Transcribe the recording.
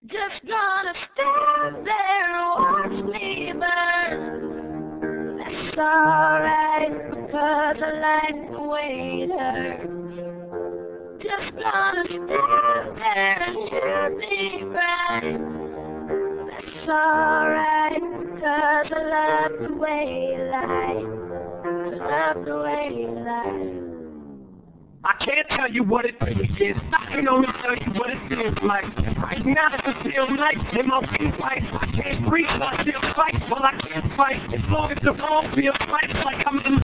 Just gonna stand there and watch me burn. That's alright, because I like the way it hurts. Just gonna stand there and hear me burn. That's alright, because I love the way you lie. I love the way you lie. I can't tell you what it really is. I can only tell you what it feels like. Right now it feels nice in my windpipe. I can't breathe, but I still fight. Well, I can't fight as long as the wrong feels right. Like I'm in